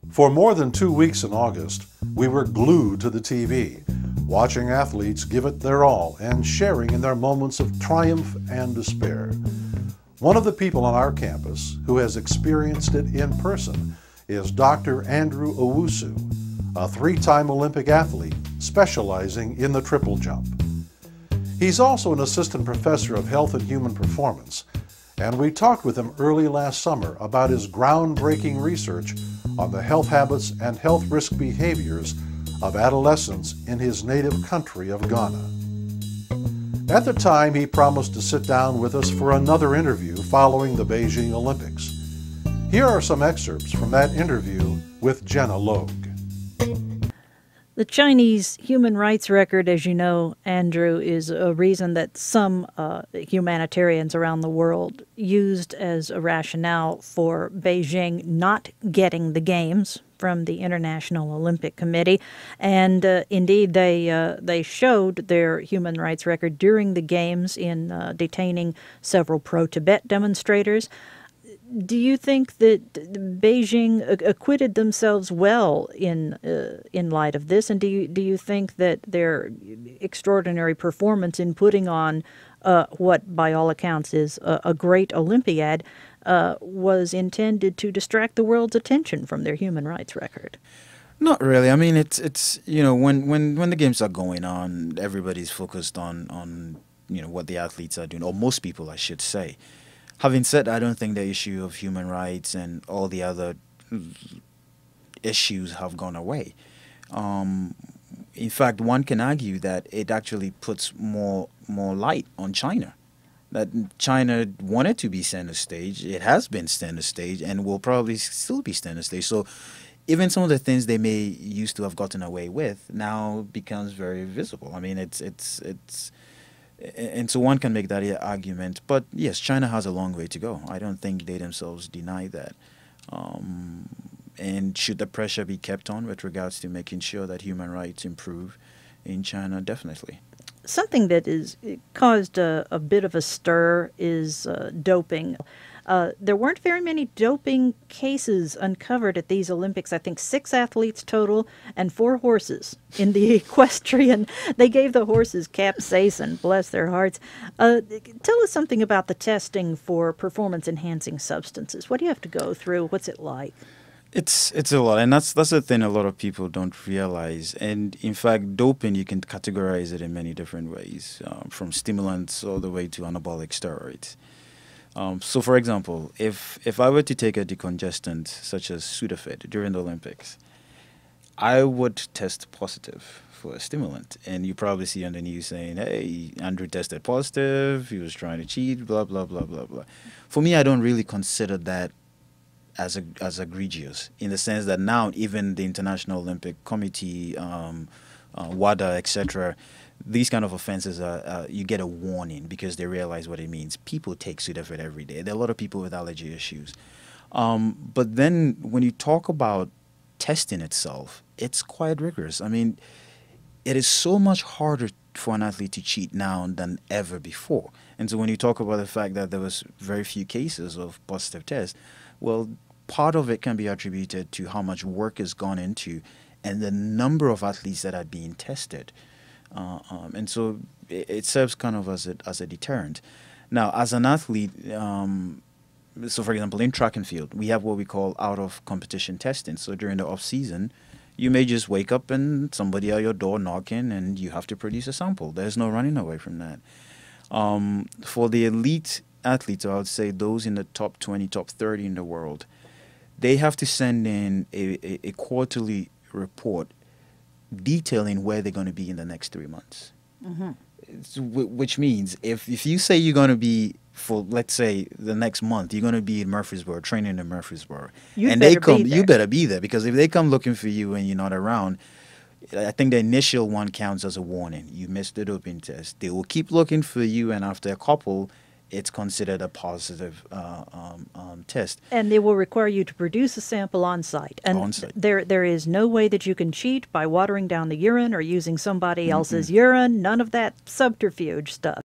For more than 2 weeks in August, we were glued to the TV, watching athletes give it their all and sharing in their moments of triumph and despair. One of the people on our campus who has experienced it in person is Dr. Andrew Owusu, a 3-time Olympic athlete specializing in the triple jump. He's also an assistant professor of health and human performance, and we talked with him early last summer about his groundbreaking research on the health habits and health risk behaviors of adolescents in his native country of Ghana. At the time, he promised to sit down with us for another interview following the Beijing Olympics. Here are some excerpts from that interview with Gina Logue. The Chinese human rights record, as you know, Andrew, is a reason that some humanitarians around the world used as a rationale for Beijing not getting the Games from the International Olympic Committee. And indeed, they showed their human rights record during the Games in detaining several pro-Tibet demonstrators. Do you think that Beijing acquitted themselves well in light of this, and do you think that their extraordinary performance in putting on what, by all accounts, is a great Olympiad was intended to distract the world's attention from their human rights record? Not really. I mean, it's when the games are going on, everybody's focused on what the athletes are doing, or most people, I should say. Having said that, I don't think the issue of human rights and all the other issues have gone away. In fact, one can argue that it actually puts more light on China. That China wanted to be center stage, it has been center stage, and will probably still be center stage. So even some of the things they may used to have gotten away with now becomes very visible. I mean, and so one can make that argument. But yes, China has a long way to go. I don't think they themselves deny that. And should the pressure be kept on with regards to making sure that human rights improve in China? Definitely. Something that is caused a bit of a stir is doping. There weren't very many doping cases uncovered at these Olympics. I think 6 athletes total and 4 horses in the equestrian. They gave the horses capsaicin, bless their hearts. Tell us something about the testing for performance-enhancing substances. What do you have to go through? What's it like? It's a lot, and that's the thing a lot of people don't realize. And in fact, doping, you can categorize it in many different ways, from stimulants all the way to anabolic steroids. So, for example, if I were to take a decongestant such as Sudafed during the Olympics, I would test positive for a stimulant. And you probably see on the news saying, hey, Andrew tested positive, he was trying to cheat, blah, blah, blah, blah, blah. For me, I don't really consider that as egregious, in the sense that now even the International Olympic Committee, WADA, etc., these kind of offenses, you get a warning because they realize what it means. People take Sudafed every day. There are a lot of people with allergy issues. But then when you talk about testing itself, it's quite rigorous. I mean, it is so much harder for an athlete to cheat now than ever before. And so when you talk about the fact that there was very few cases of positive tests, well, part of it can be attributed to how much work has gone into and the number of athletes that are being tested. And so it serves kind of as a deterrent. Now, as an athlete, so for example, in track and field, we have what we call out-of-competition testing. So during the off-season, you may just wake up and somebody at your door knocking and you have to produce a sample. There's no running away from that. For the elite athletes, I would say those in the top 20, top 30 in the world, they have to send in a quarterly report detailing where they're going to be in the next 3 months. Mm-hmm. Which means if you say you're going to be, for let's say the next month, you're going to be in Murfreesboro, training in Murfreesboro, you better be there, because if they come looking for you and you're not around, I think the initial one counts as a warning. You missed the doping test. They will keep looking for you, and after a couple, it's considered a positive test. And they will require you to produce a sample on site. And there is no way that you can cheat by watering down the urine or using somebody else's urine. None of that subterfuge stuff.